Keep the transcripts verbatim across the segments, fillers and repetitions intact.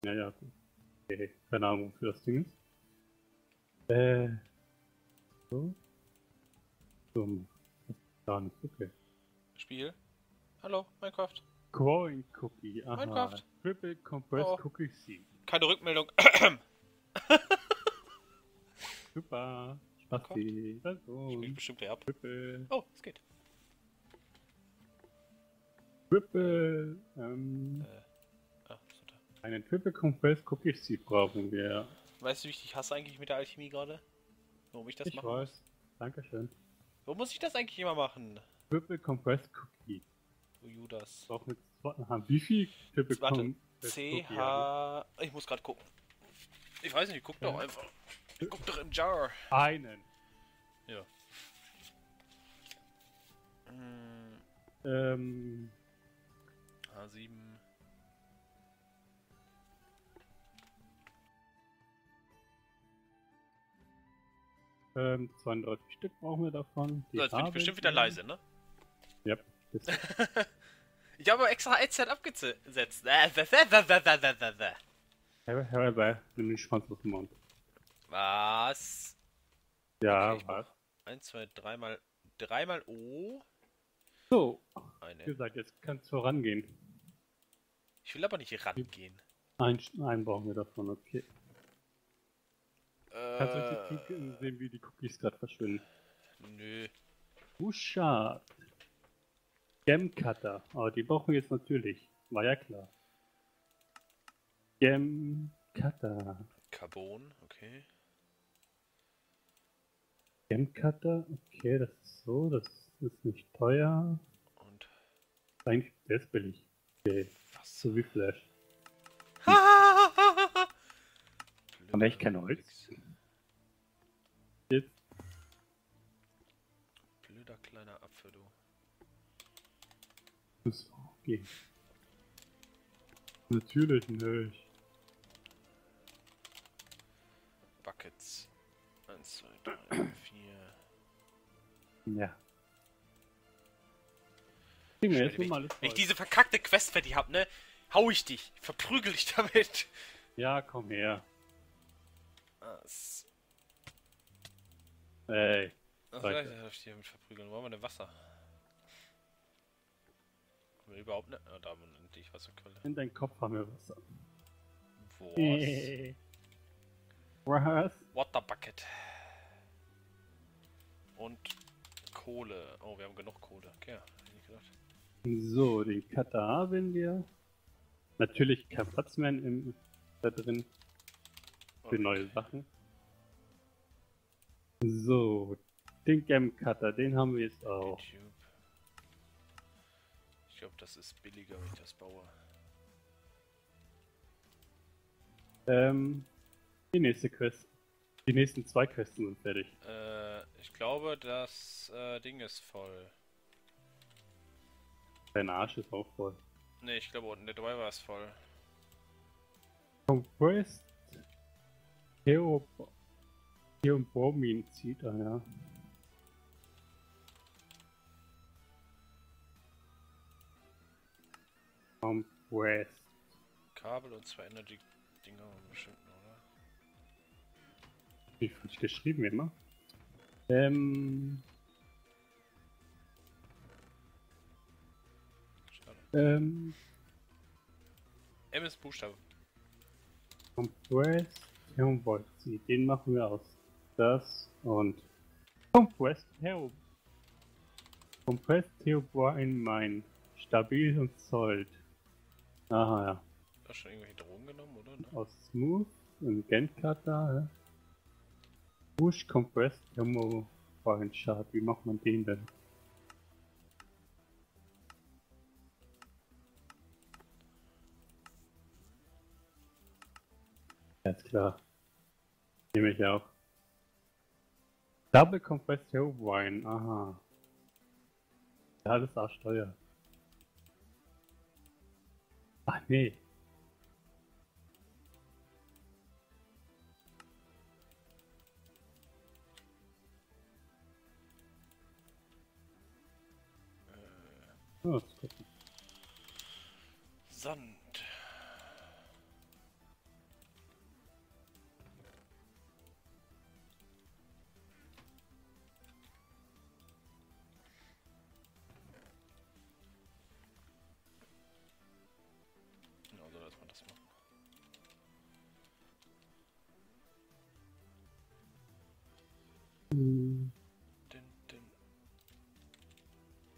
Ja, ja, gut. Okay, keine Ahnung, wofür das Ding ist. Äh. So. So. Gar nicht, okay. Spiel. Hallo, Minecraft. Growing Cookie, aha. Minecraft. Triple Compressed Oh. Cookie Seed. Keine Rückmeldung. Super. Spasti. Spielt bestimmt gleich ab. Triple. Oh, es geht. Triple. Ähm. Äh. Ah, so da. Einen Triple Compressed Cookie Seed brauchen wir. Weißt du, wie ich dich hasse eigentlich mit der Alchemie gerade? Warum ich das Ich machen weiß. muss? Dankeschön. Wo muss ich das eigentlich immer machen? Triple Compressed Cookie. Oh, Judas. Auch mit zwei. Aha, wie viel Triple Warte. Compressed C, Cookie haben H... Ich muss gerade gucken. Ich weiß nicht, guck Ja. doch einfach. Guck doch im Jar. wir? Einen. Ja. Hm, Ähm. H sieben. Ähm, zweiunddreißig Stück brauchen wir davon. Die So, jetzt bin ich haben bestimmt wieder wir. leise, ne? Ja. das- Ich habe extra Headset abgesetzt. Äh, wä, wä, wä, wä, wä, wä, wä, wä. Hör, hör bei, nimm den Schwanz aus dem Mund. Was? Ja, Okay, ich was? Eins, zwei, dreimal. Dreimal O. So, wie Eine. gesagt, jetzt kannst du vorangehen. Ich will aber nicht rangehen. Ein, einen brauchen wir davon, okay. Kannst du Äh, richtig sehen, wie die Cookies gerade verschwinden? nö. Buschard. Gem Cutter. Aber die brauchen wir jetzt natürlich. War ja klar. Gem Cutter. Carbon, okay. Gem Cutter, okay, das ist so, das ist nicht teuer. Und Eigentlich, der ist billig. Okay, was? so wie Flash. Haben Haben wir echt kein Holz? Jetzt. Blöder kleiner Apfel, du. Muss auch gehen. Natürlich nicht. Buckets. Eins, zwei, drei, vier. Ja. Kriegen wir jetzt Wenn nur mal ich, alles wenn ich voll. diese verkackte Quest fertig hab, ne? Hau ich dich. Verprügel dich damit. Ja, komm her. Was? Ey. Ach, Weiter. vielleicht darf ich dich damit verprügeln. Wollen wir denn Wasser? Haben wir überhaupt ne? Ah, da haben wir endlich Wasserquelle. In deinen Kopf haben wir Wasser. Was? Was? Water Bucket. Und Kohle. Oh, wir haben genug Kohle. Okay, ja, hätte ich nicht gedacht. So, den Cutter haben wir. Natürlich kein Platz mehr im, da drin für Okay. neue Sachen. So, den Gem Cutter, den haben wir jetzt auch. YouTube. Ich glaube, das ist billiger, wenn ich das baue. Ähm, die nächste Quest. Die nächsten zwei Quests sind fertig. Äh, ich glaube, das äh, Ding ist voll. Dein Arsch ist auch voll. Ne, ich glaube, unten der Driver ist voll. Compressed Theo Theobromin zieht er, ja. Compressed. Kabel und zwei Energy-Dinger bestimmt, oder? Wie falsch geschrieben immer. Ähm. Schade. Ähm. M ist Buchstabe. Compressed Theobromin. Den machen wir aus. Das und. Compressed Theo. Compressed Theobromin mein. Stabil und solid. Aha, ja. Hast du schon irgendwelche Drogen genommen, oder? Ne? Aus Smooth und Gencutter, ja. Bush Compressed Thermo Chart. Wie macht man den denn? Ganz klar. Nehme ich auch. Double Compressed Wine, aha. Ja, das ist auch Steuer. Ach nee. Oh, das gucken. Sand.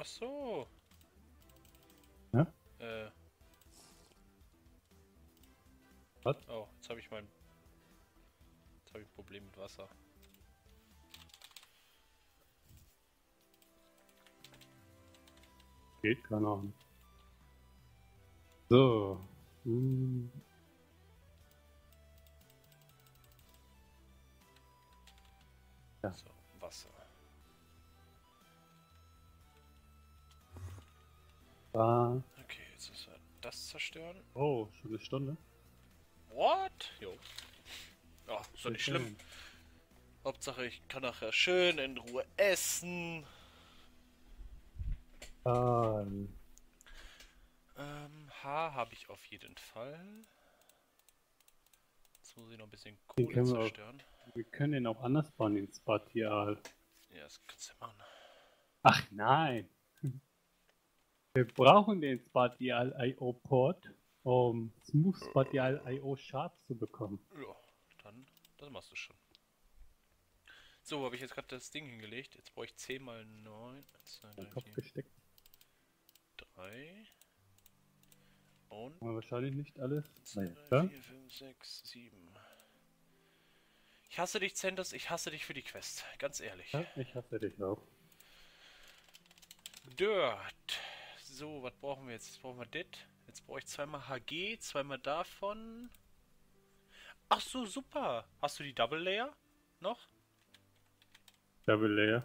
Ach so. Ja? Äh. Was? Oh, jetzt habe ich mein... Jetzt habe ich ein Problem mit Wasser. Geht, keine Ahnung. So. Hm. Ja. So, Wasser. Da. Okay, jetzt ist er das zerstören. Oh, schon eine Stunde. What? Jo. Ja, ist doch nicht Sehr schlimm. schön. Hauptsache, ich kann nachher schön in Ruhe essen. Ah, Ähm, Haar habe ich auf jeden Fall. Jetzt muss ich noch ein bisschen Den Kohle können wir auch- zerstören. wir können den auch anders bauen, den Spatial. Ja, das kannst du machen. Ach nein! Wir brauchen den Spatial I O Port, um Smooth Spatial I O Shards zu bekommen. Ja, dann, das machst du schon. So, habe ich jetzt gerade das Ding hingelegt. Jetzt brauche ich zehn mal neun. eins, zwei, In drei, den Kopf vier, gesteckt. drei. Und Aber wahrscheinlich nicht alles. zwei, Ja. drei, vier, fünf, sechs, sieben. Ich hasse dich, Zendos. Ich hasse dich für die Quest. Ganz ehrlich. Ja, ich hasse dich auch. Dirt. So, was brauchen wir jetzt? Jetzt brauchen wir das. Jetzt brauche ich zweimal H G, zweimal davon. Ach so, super. Hast du die Double Layer noch? Double Layer.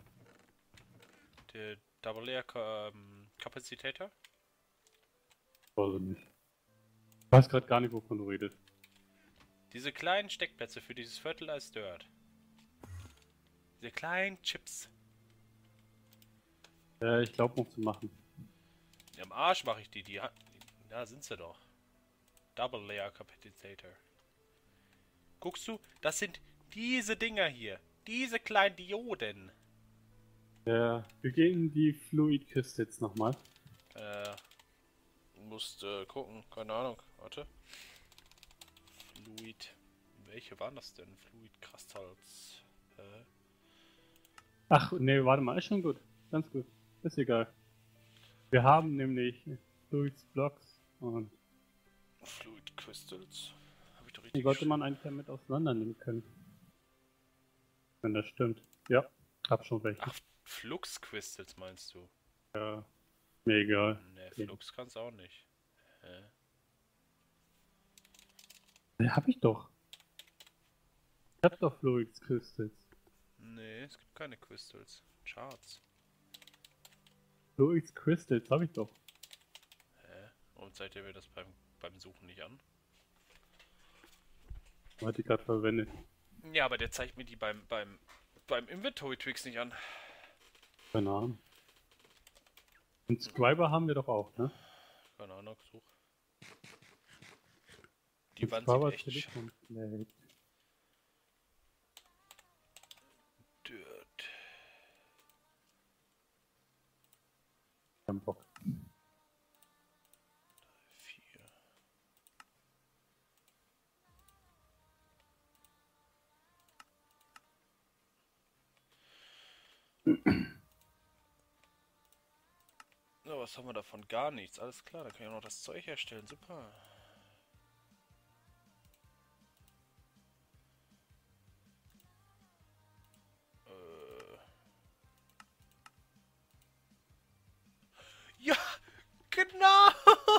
Der Double Layer ähm, Kapazitator? Also nicht. Ich weiß gerade gar nicht, wovon du redest. Diese kleinen Steckplätze für dieses Fertilized Dirt. Diese kleinen Chips. Äh, ich glaube, noch zu machen. Am Arsch mache ich die. Die ha- Da sind sie doch. Double Layer Kapazitator. Guckst du? Das sind diese Dinger hier. Diese kleinen Dioden. Ja, wir gehen die Fluid Crystals nochmal. Äh, musst äh, gucken, keine Ahnung, warte. Fluid. Welche waren das denn? Fluid Crystals. Äh, Ach, nee, warte mal, ist schon gut. Ganz gut. Ist egal. Wir haben nämlich Fluids Blocks und Fluid Crystals? Hab ich doch die richtig sollte man geschrieben. eigentlich damit auseinandernehmen können. Wenn das stimmt. Ja, hab schon welche. Ach, Flux Crystals meinst du? Ja, mir egal. Ne, Okay. Flux kann's auch nicht. Hä? Ja, hab ich doch. Ich hab doch Fluids Crystals. Nee, es gibt keine Crystals. Charts. Fluids Crystals hab ich doch. Hä? Und seid ihr mir das beim, beim Suchen nicht an? Hatte ich gerade verwendet. Ja, aber der zeigt mir die beim, beim, beim Inventory Tricks nicht an. Keine Ahnung. Und Scriber haben wir doch auch, ne? Keine Ahnung, such. Die Und Wand Scriber sieht echt sch- komplett. Dirt. Kein Bock. Vier. Na, was haben wir davon? Gar nichts. Alles klar, da kann ich auch noch das Zeug herstellen. Super. Äh. Ja, genau.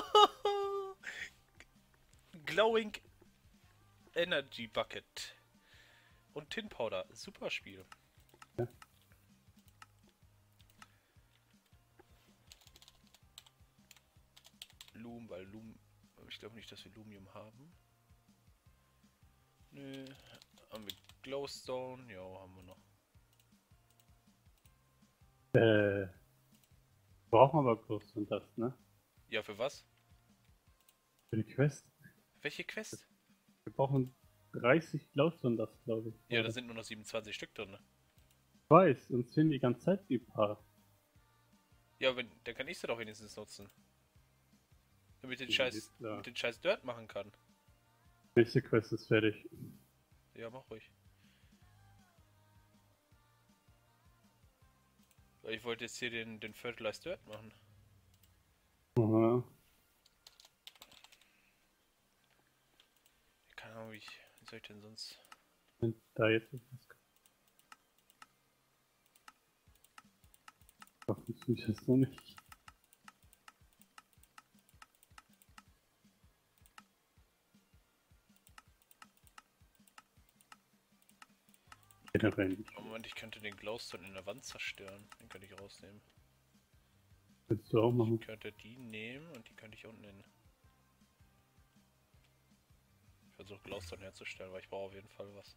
Glowing Energy Bucket. Und Tin Powder. Super Spiel. Ja. Loom, weil Loom. Ich glaube nicht, dass wir Lumium haben. Nö. Haben wir Glowstone? Ja, haben wir noch. Äh. Brauchen wir aber Ghost und das, ne? Ja, für was? Für die Quest. Welche Quest? Wir brauchen dreißig Glowstone das, glaube ich. Ja, da Oder? sind nur noch siebenundzwanzig Stück drin. Ne? Ich weiß, uns fehlen die ganze Zeit die paar. Ja, wenn, dann kann ich sie doch wenigstens nutzen. Damit den Ja, Scheiß, ist klar. mit den Scheiß Dirt machen kann. Nächste Quest ist fertig. Ja, mach ruhig. Weil ich wollte jetzt hier den, den Fertilized Dirt machen. Aha. Keine Ahnung, wie ich. Wie soll ich denn sonst. Wenn da jetzt etwas funktioniert das noch nicht. Generell nicht. Moment, ich könnte den Glowstone in der Wand zerstören. Den könnte ich rausnehmen. Willst du auch machen? Ich könnte die nehmen und die könnte ich unten hin. Ich versuche Glowstone herzustellen, weil ich brauche auf jeden Fall was.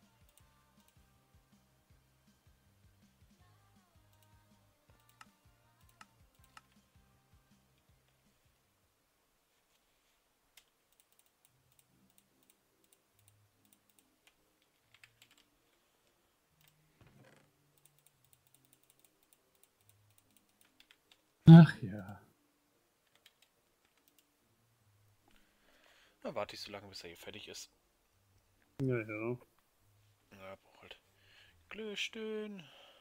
Ach ja. Dann warte ich so lange, bis er hier fertig ist. Ja, ja. Ja, brauch halt Glühstein.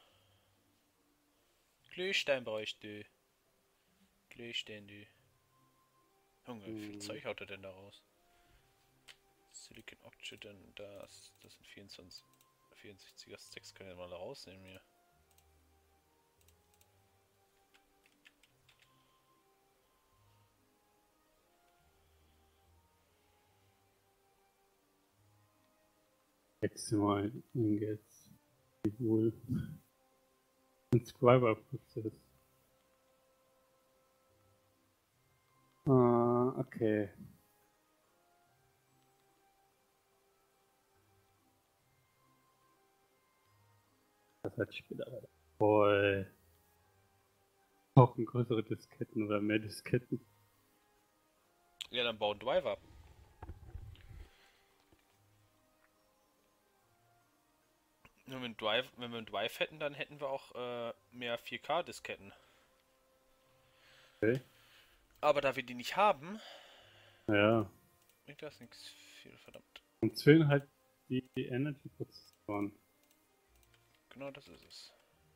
Glühstein bräuchte. Glühstein, du. Junge, wie viel Hm. Zeug haut er denn da raus? Silicon Oxygen, das, das sind vierundzwanzig, vierundsechziger Stacks, können wir mal da rausnehmen hier. Maximal Ingots. Wie wohl. Ein Scriber-Prozess. Ah, okay. Das hat später aber voll. Brauchen größere Disketten oder mehr Disketten. Ja, dann bauen Driver. Wenn wir einen Drive, wenn wir einen Drive hätten, dann hätten wir auch äh, mehr vier K Disketten. Okay. Aber da wir die nicht haben, Ja. bringt das nichts viel, verdammt. Und fehlen halt die, die Energy-Prozessoren. Genau das ist es.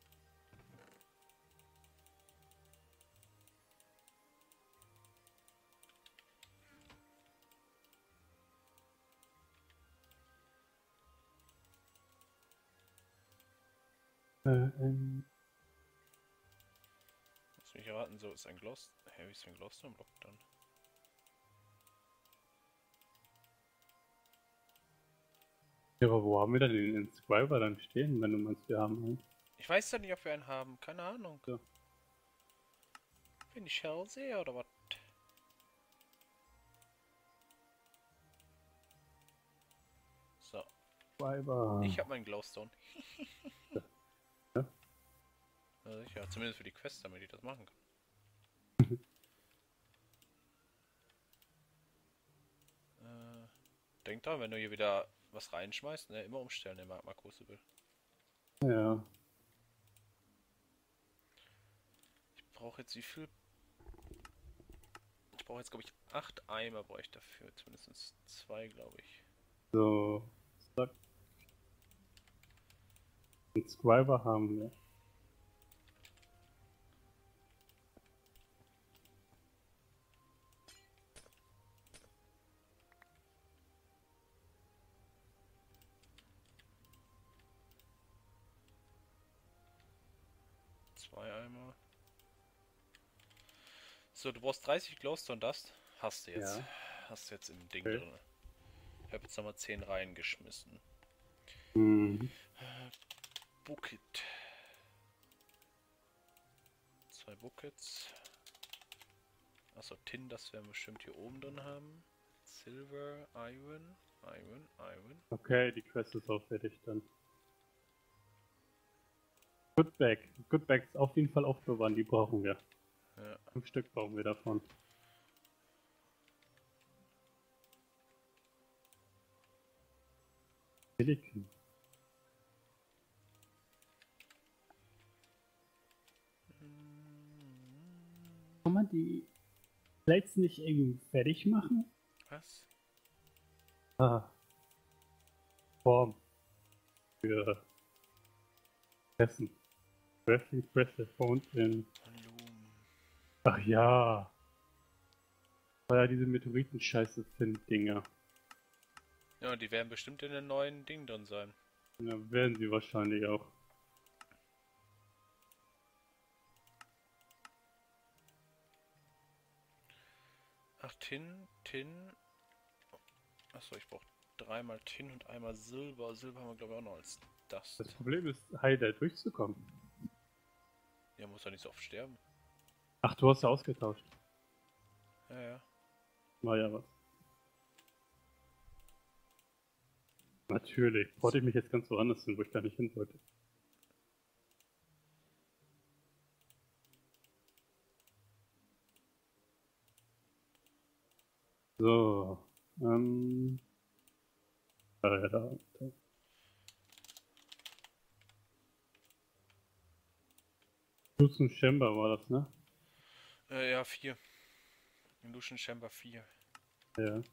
Äh, ähm. Lass mich erraten, so ist ein Gloss. Hä, wie ist ein Glowstone-Block dann? Ja, aber wo haben wir denn den Inscriber dann stehen, wenn du meinst, wir haben einen? Ich weiß ja nicht, ob wir einen haben. Keine Ahnung. Ja. Bin ich Hellseher oder was? So. Inscriber. Ich habe meinen Glowstone. Ja. Ja, sicher. Zumindest für die Quest, damit ich das machen kann. äh, denk dran, wenn du hier wieder was reinschmeißt, ne, immer umstellen, den Magma Crucible. Ja. Ich brauche jetzt wie viel? Ich brauche jetzt, glaube ich, acht Eimer brauche ich dafür. Zumindest zwei, glaube ich. So. Zack. Inscriber haben wir. Zwei Eimer. So, du brauchst dreißig Glowstone Dust. Hast du jetzt. Ja. Hast du jetzt im Ding Okay. drin. Ich habe jetzt nochmal zehn reingeschmissen. Mhm. Bucket. Zwei Buckets. Achso, Tin, das werden wir bestimmt hier oben drin haben. Silver, Iron, Iron, Iron. Okay, die Quest ist auch fertig dann. Goodbag. Goodbags auf jeden Fall aufbewahren, die brauchen wir. Ja. Fünf Stück brauchen wir davon. Silicon. Kann man die Plates nicht irgendwie fertig machen? Was? Ah. Form. Für Essen. Wrestling Presse Fountain. Volumen. Ach ja. Weil ja diese Meteoriten-Scheiße sind Dinger. Ja, die werden bestimmt in den neuen Ding drin sein. Ja, werden sie wahrscheinlich auch. Ach, Tin, Tin. Achso, ich brauche dreimal Tin und einmal Silber. Silber haben wir glaube ich auch noch als Dust. Das Problem ist, Heiler durchzukommen. Der muss doch nicht so oft sterben. Ach, du hast ja ausgetauscht. Ja, ja. War ja was. Natürlich. Wollte ich mich jetzt ganz woanders hin, wo ich gar nicht hin wollte. So. Ähm. Da, ja, da. da. Lucian Chamber war das, ne? Äh, ja, vier. Illusion Chamber vier. Ja.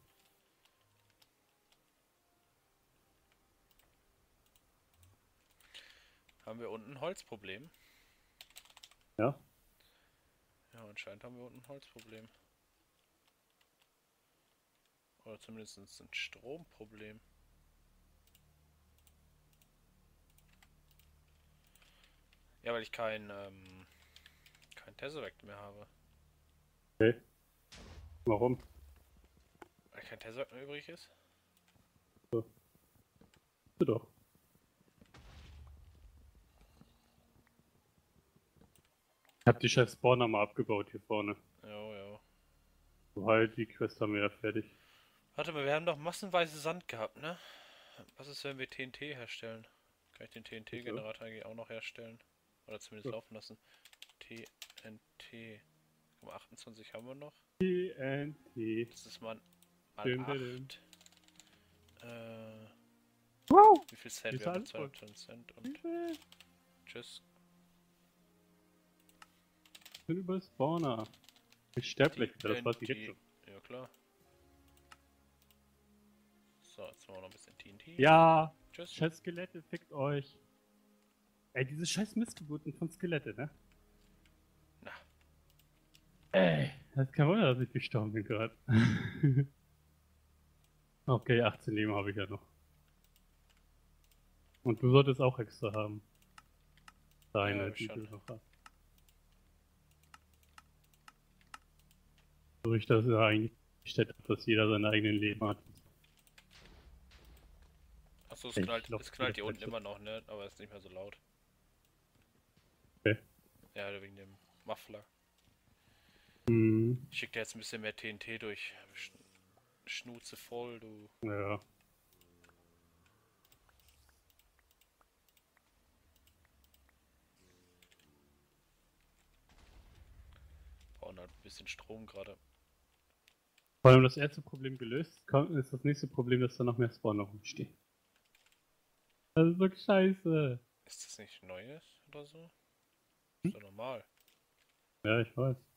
Haben wir unten ein Holzproblem? Ja. Ja, anscheinend haben wir unten ein Holzproblem. Oder zumindest ein Stromproblem. Ja, weil ich kein, ähm, kein Tesseract mehr habe. Okay. Warum? Weil kein Tesseract mehr übrig ist? So. Du doch. Ich hab die scheiß Spawner mal abgebaut hier vorne. Jo, jo. So halt, die Quest haben wir ja fertig. Warte mal, wir haben doch massenweise Sand gehabt, ne? Was ist, wenn wir T N T herstellen? Kann ich den T N T-Generator eigentlich auch noch herstellen? Oder zumindest Ja. laufen lassen. T N T. Guck mal, achtundzwanzig haben wir noch. T N T. Das ist mal, mal Dim, dim, acht. Äh, Wow! wie viel Cent? Ist Wir haben alles voll. zweihundert Cent und tschüss. Ich bin über Spawner. Ich sterb gleich wieder, das weiß ich jetzt T N schon. T. Ja, klar. So, jetzt machen wir noch ein bisschen T N T. Ja! Tschüss. Scheiß Skelette, fickt euch. Ey, diese scheiß Missgeburten von Skelette, ne? Na. Ey, das ist kein Wunder, dass ich gestorben bin gerade. Okay, achtzehn Leben habe ich ja noch. Und du solltest auch extra haben. Deine, Ja, hab ich die schon. du noch hast. So ich das ja eigentlich gestellt habe, dass jeder seine eigenen Leben hat. Achso, es Ich knallt, glaub, es knallt hier das unten ist- immer noch, ne? Aber es ist nicht mehr so laut. Okay. Ja, wegen dem Muffler. Hm, Ich schick dir jetzt ein bisschen mehr T N T durch. Sch Schnauze voll, du. ja. Brauchen halt ein bisschen Strom gerade. Vor allem das erste Problem gelöst, kommt, ist das nächste Problem, dass da noch mehr Spawner rumstehen. Das ist wirklich scheiße. Ist das nicht Neues oder so? Ist doch normal. Ja, ich weiß.